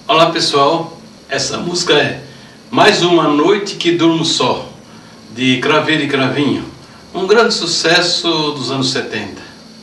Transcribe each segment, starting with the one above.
Olá pessoal, essa música é Mais Uma Noite que Durmo Só, de Craveiro e Cravinho, um grande sucesso dos anos 70.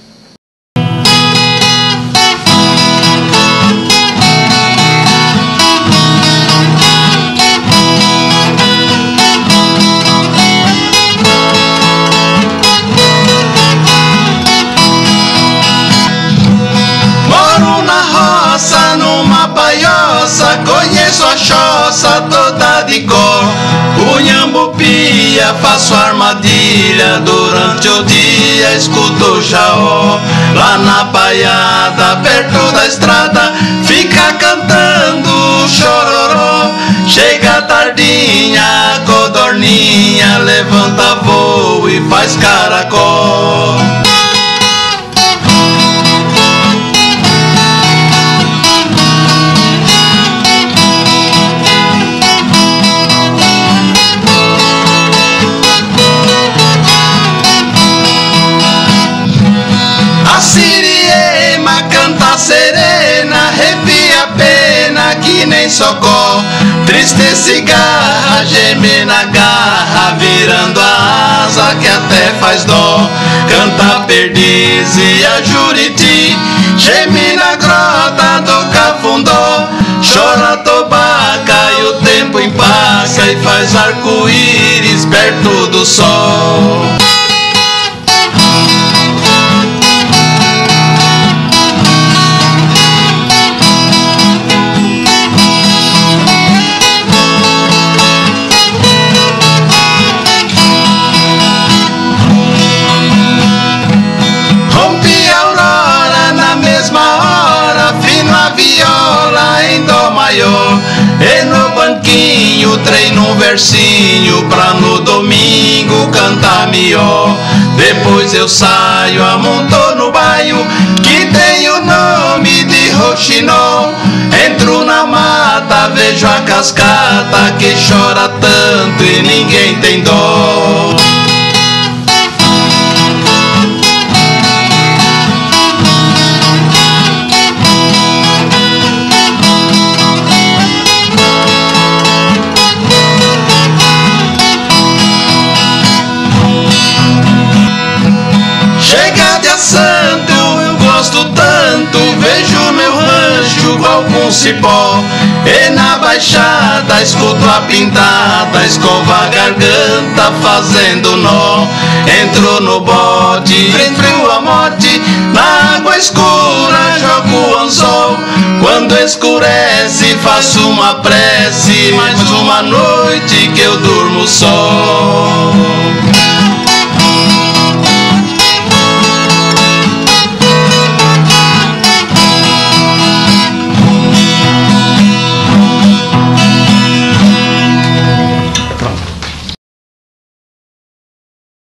Conheço a choça toda de cor, o Nhambupia, faço armadilha, durante o dia escuto o Chaó. Lá na paiada, perto da estrada, fica cantando chororó. Chega a tardinha, a codorninha levanta voo e faz caracol. Serena, arrepia a pena que nem socó. Triste cigarra, geme na garra, virando a asa que até faz dó. Canta a perdiz e a juriti, geme na grota do cafundó. Chora a tobaca e o tempo empaca e faz arco-íris perto do sol. E no banquinho treino um versinho pra no domingo cantar melhor. Depois eu saio, amonto no bairro que tem o nome de Roxinol. Entro na mata, vejo a cascata que chora tanto e ninguém tem dó. Santo, eu gosto tanto, vejo meu rancho igual com cipó. E na baixada escuto a pintada, escova a garganta fazendo nó. Entro no bote, enfrio a morte, na água escura jogo o anzol. Quando escurece faço uma prece, mais uma noite que eu durmo só.